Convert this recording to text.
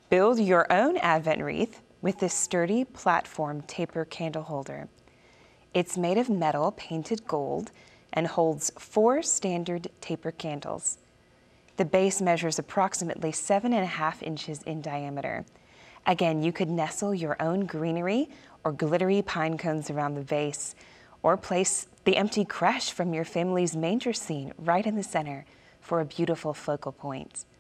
Build your own Advent wreath with this sturdy platform taper candle holder. It's made of metal painted gold and holds 4 standard taper candles. The base measures approximately 7.5 inches in diameter. Again, you could nestle your own greenery or glittery pine cones around the base, or place the empty creche from your family's manger scene right in the center for a beautiful focal point.